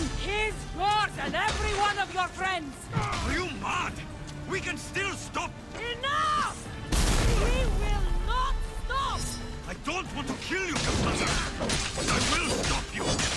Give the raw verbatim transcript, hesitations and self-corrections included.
His, yours, and every one of your friends! Are you mad? We can still stop! Enough! We will not stop! I don't want to kill you, Commander, but I will stop you!